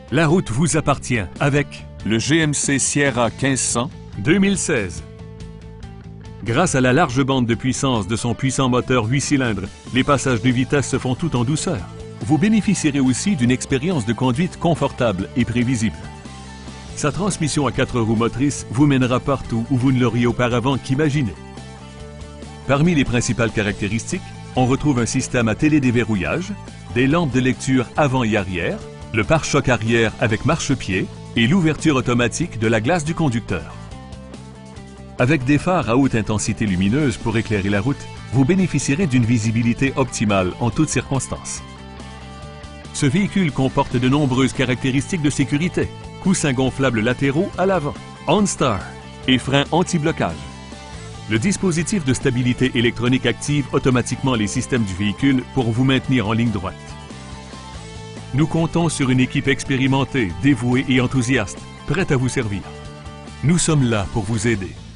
La route vous appartient avec le GMC Sierra 1500 2016. Grâce à la large bande de puissance de son puissant moteur 8 cylindres, les passages de vitesse se font tout en douceur. Vous bénéficierez aussi d'une expérience de conduite confortable et prévisible. Sa transmission à 4 roues motrices vous mènera partout où vous ne l'auriez auparavant qu'imaginé. Parmi les principales caractéristiques, on retrouve un système à télédéverrouillage, des lampes de lecture avant et arrière, le pare-choc arrière avec marchepied et l'ouverture automatique de la glace du conducteur. Avec des phares à haute intensité lumineuse pour éclairer la route, vous bénéficierez d'une visibilité optimale en toutes circonstances. Ce véhicule comporte de nombreuses caractéristiques de sécurité. Coussins gonflables latéraux à l'avant, OnStar et freins anti-blocage. Le dispositif de stabilité électronique active automatiquement les systèmes du véhicule pour vous maintenir en ligne droite. Nous comptons sur une équipe expérimentée, dévouée et enthousiaste, prête à vous servir. Nous sommes là pour vous aider.